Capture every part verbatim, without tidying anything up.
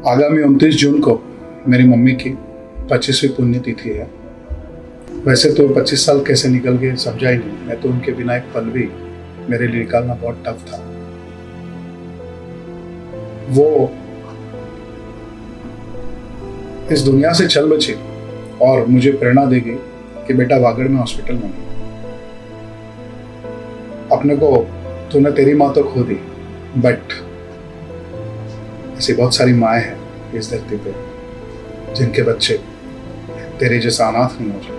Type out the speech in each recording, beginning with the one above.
आगामी उनतीस जून को मेरी मम्मी की पच्चीसवीं पुण्यतिथि है। वैसे तो पच्चीस साल कैसे निकल गए समझा ही नहीं। मैं तो उनके बिना एक पल भी मेरे लिए निकालना बहुत टफ था। वो इस दुनिया से चल बची और मुझे प्रेरणा देगी कि बेटा वागड़ में हॉस्पिटल में अपने को तूने तेरी माँ तो खो दी, बट ऐसी बहुत सारी माएँ हैं इस धरती पे जिनके बच्चे तेरे जैसा अनाथ नहीं हो जाए।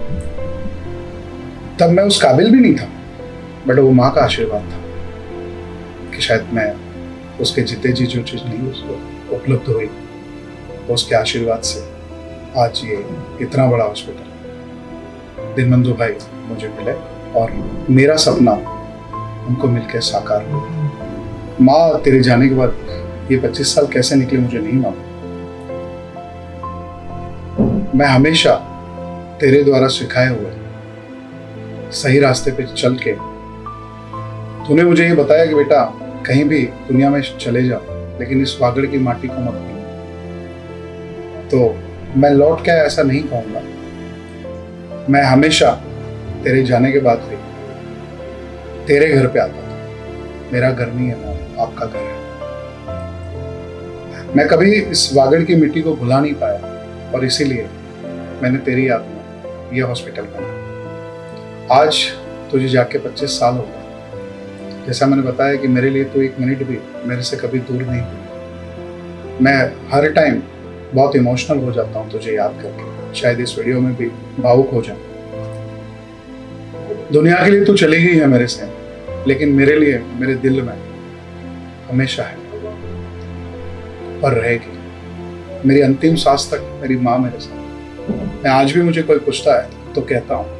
तब मैं उस काबिल भी नहीं था, बट वो माँ का आशीर्वाद था कि शायद मैं उसके जीते जी जो चीज़ नहीं उसको उपलब्ध हुई, उसके आशीर्वाद से आज ये इतना बड़ा हॉस्पिटल दिनबंधु भाई मुझे मिले और मेरा सपना उनको मिलकर साकार हो। माँ तेरे जाने के बाद ये पच्चीस साल कैसे निकले मुझे नहीं मालूम। मैं हमेशा तेरे द्वारा सिखाए हुए सही रास्ते पे चल के तूने मुझे ये बताया कि बेटा कहीं भी दुनिया में चले जाओ, लेकिन इस वागड़ की माटी को मत भूलो। तो मैं लौट के ऐसा नहीं कहूँगा। मैं हमेशा तेरे जाने के बाद भी तेरे घर पे आता था। मेरा घर नहीं है, आपका घर है। मैं कभी इस वागड़ की मिट्टी को भुला नहीं पाया और इसीलिए मैंने तेरी याद में यह हॉस्पिटल बना। आज तुझे जाके पच्चीस साल हो गए। जैसा मैंने बताया कि मेरे लिए तो एक मिनट भी मेरे से कभी दूर नहीं हुई। मैं हर टाइम बहुत इमोशनल हो जाता हूँ तुझे याद करके। शायद इस वीडियो में भी भावुक हो जाऊँ। दुनिया के लिए तू चली गई है मेरे से, लेकिन मेरे लिए मेरे दिल में हमेशा है और रहेगी। मेरी अंतिम सांस तक मेरी माँ मेरे साथ। मैं आज भी मुझे कोई पूछता है तो कहता हूँ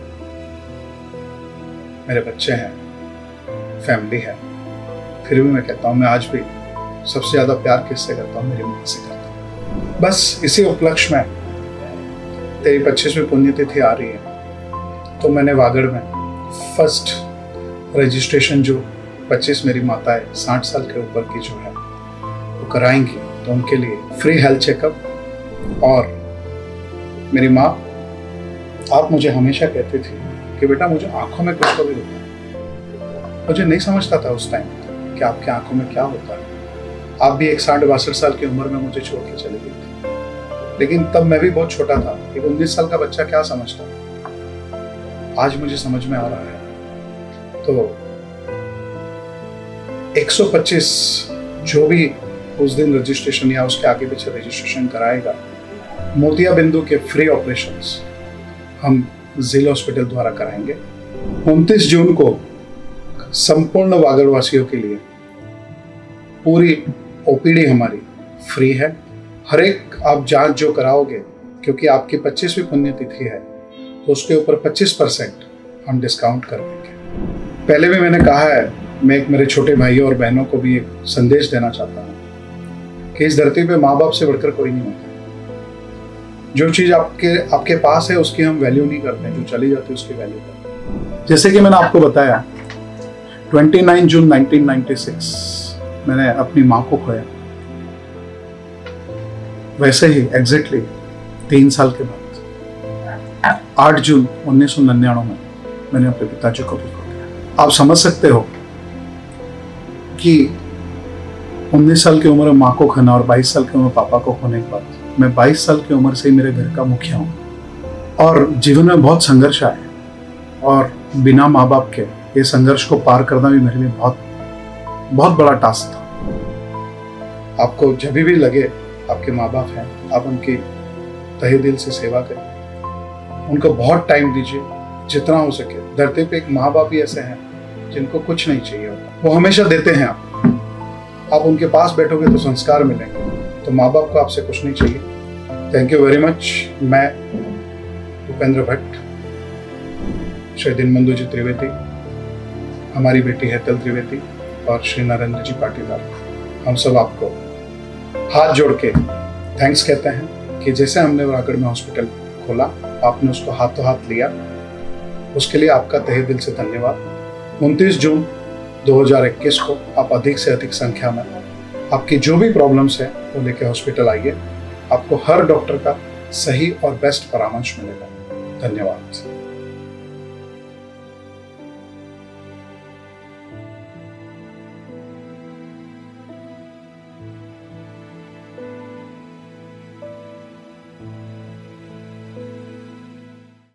मेरे बच्चे हैं, फैमिली है, फिर भी मैं कहता हूँ मैं आज भी सबसे ज्यादा प्यार किससे करता हूँ, मेरी माँ से करता हूँ। बस इसी उपलक्ष्य में तेरी पच्चीसवीं पुण्यतिथि आ रही है, तो मैंने वागड़ में फर्स्ट रजिस्ट्रेशन जो पच्चीस मेरी माताएं साठ साल के ऊपर की जो है वो कराएंगी, तो उनके लिए फ्री हेल्थ चेकअप। और मेरी माँ, आप मुझे हमेशा कहती थी कि बेटा मुझे आंखों में कुछ तो भी होता है। मुझे नहीं समझता था उस टाइम कि आपकी आंखों में क्या होता है। आप भी एक साठ बासठ साल की उम्र में मुझे छोड़ के चली गई थी, लेकिन तब मैं भी बहुत छोटा था। एक उन्नीस साल का बच्चा क्या समझता, आज मुझे समझ में आ रहा है। तो एक सौ पच्चीस जो भी उस दिन रजिस्ट्रेशन या उसके आगे पीछे रजिस्ट्रेशन कराएगा, मोतिया बिंदु के फ्री ऑपरेशंस हम जिल हॉस्पिटल द्वारा कराएंगे। उनतीस जून को संपूर्ण वागड़वासियों के लिए पूरी ओपीडी हमारी फ्री है। हर एक आप जांच जो कराओगे, क्योंकि आपकी पच्चीसवीं पुण्यतिथि है, तो उसके ऊपर पच्चीस परसेंट हम डिस्काउंट कर देंगे। पहले भी मैंने कहा है, मैं एक मेरे छोटे भाइयों और बहनों को भी एक संदेश देना चाहता हूँ कि इस धरती पे माँ बाप से बढ़कर कोई नहीं होता। जो चीज़ आपके आपके पास है उसकी हम वैल्यू नहीं करते, जो चली जाती है उसकी वैल्यू करते हैं। जैसे कि मैंने आपको बताया, उनतीस जून उन्नीस सौ छियानवे मैंने अपनी माँ को खोया। वैसे ही एग्जैक्टली तीन साल के बाद आठ जून उन्नीस सौ निन्यानवे में मैंने अपने पिताजी को भी खो दिया। आप समझ सकते हो कि उन्नीस साल की उम्र में माँ को खोना और बाईस साल की उम्र में पापा को खोने के बाद मैं बाईस साल की उम्र से ही मेरे घर का मुखिया हूँ और जीवन में बहुत संघर्ष आए और बिना माँ बाप के ये संघर्ष को पार करना भी मेरे लिए बहुत बहुत बड़ा टास्क था। आपको जब भी लगे आपके माँ बाप हैं, आप उनकी तहे दिल से सेवा करें, उनको बहुत टाइम दीजिए जितना हो सके। धरती पे एक माँ बाप ही ऐसे हैं जिनको कुछ नहीं चाहिए होता, वो हमेशा देते हैं। आप आप उनके पास बैठोगे तो संस्कार मिलेंगे, तो माँ बाप को आपसे कुछ नहीं चाहिए। Thank you very much. मैं उपेंद्र भट्ट, श्री दिनबंधु जी त्रिवेदी, हमारी बेटी हेतल त्रिवेदी और श्री नरेंद्र जी पाटीदार, हम सब आपको हाथ जोड़ के थैंक्स कहते हैं कि जैसे हमने वागड़ में हॉस्पिटल खोला, आपने उसको हाथों हाथ लिया, उसके लिए आपका तहे दिल से धन्यवाद। उनतीस जून दो हज़ार इक्कीस को आप अधिक से अधिक संख्या में आपकी जो भी प्रॉब्लम्स है वो लेके हॉस्पिटल आइए, आपको हर डॉक्टर का सही और बेस्ट परामर्श मिलेगा। धन्यवाद।